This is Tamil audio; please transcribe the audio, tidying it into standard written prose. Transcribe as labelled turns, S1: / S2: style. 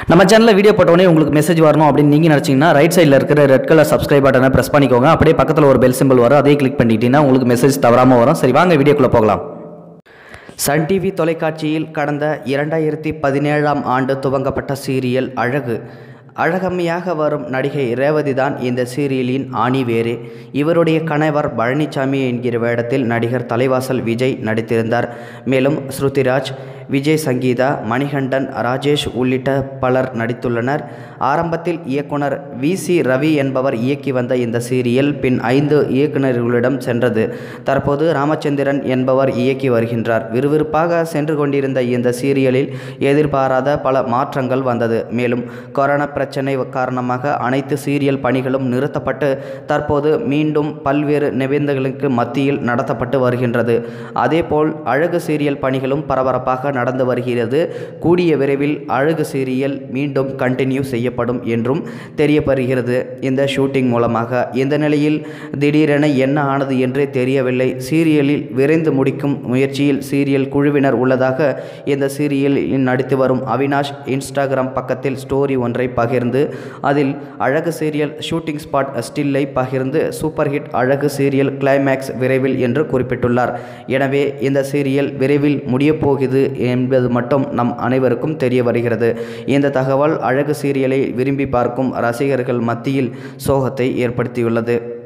S1: நம்ம சேனலில் வீடியோ போட்டோடனே உங்களுக்கு மெசேஜ் வரணும் அப்படின்னு நீங்கள் நினச்சிங்கன்னா ரைட் சைடில் இருக்கிற ரெட் கலர் சப்ஸ்கிரைப் பட்டனை ப்ரெஸ் பண்ணிக்கோங்க. அப்படியே பக்கத்தில் ஒரு பெல் சிம்பிள் வரும், அதையும் கிளிக் பண்ணிக்கிட்டீங்கன்னா உங்களுக்கு மெசேஜ் தவறாமல் வரும். சரி, வாங்க வீடியோக்குள்ளே போகலாம். சன் டிவி தொலைக்காட்சியில் கடந்த 2017ஆம் ஆண்டு துவங்கப்பட்ட சீரியல் அழகு. அழகம்மையாக வரும் நடிகை ரேவதி தான் இந்த சீரியலின் ஆணிவேரே. இவருடைய கணவர் பழனிசாமி என்கிற வேடத்தில் நடிகர் தலைவாசல் விஜய் நடித்திருந்தார். மேலும் ஸ்ருதிராஜ், விஜய் சங்கீதா, மணிகண்டன், ராஜேஷ் உள்ளிட்ட பலர் நடித்துள்ளனர். ஆரம்பத்தில் இயக்குனர் வி.சி. ரவி என்பவர் இயக்கி வந்த இந்த சீரியல் பின் 5 இயக்குநர்களிடம் சென்றது. தற்போது ராமச்சந்திரன் என்பவர் இயக்கி வருகின்றார். விறுவிறுப்பாக சென்று கொண்டிருந்த இந்த சீரியலில் எதிர்பாராத பல மாற்றங்கள் வந்தது. மேலும் கொரோனா பிரச்சனை காரணமாக அனைத்து சீரியல் பணிகளும் நிறுத்தப்பட்டு தற்போது மீண்டும் பல்வேறு நிபந்தனைகளுக்கு மத்தியில் நடத்தப்பட்டு வருகின்றது. அதேபோல் அழகு சீரியல் பணிகளும் பரபரப்பாக நடந்து வருகிறது. கூடிய விரைவில் அழகு சீரியல் மீண்டும் கண்டினியூ செய்யப்படும் என்றும் தெரியப்படுகிறது இந்த ஷூட்டிங் மூலமாக. இந்த நிலையில் திடீரென என்ன ஆனது என்றே தெரியவில்லை. சீரியலில் விரைந்து முடிக்கும் முயற்சியில் சீரியல் குழுவினர் உள்ளதாக இந்த சீரியலில் நடித்து வரும் அவினாஷ் இன்ஸ்டாகிராம் பக்கத்தில் ஸ்டோரி ஒன்றை பகிர்ந்து அதில் அழகு சீரியல் ஷூட்டிங் ஸ்பாட் ஸ்டில்லை பகிர்ந்து super hit Azhagu serial climax விரைவில் என்று குறிப்பிட்டுள்ளார். எனவே இந்த சீரியல் விரைவில் முடியப் போகுது என்பது மட்டும் நம் அனைவருக்கும் தெரிய வருகிறது. இந்த தகவல் அழகு சீரியலை விரும்பி பார்க்கும் ரசிகர்கள் மத்தியில் சோகத்தை ஏற்படுத்தியுள்ளது.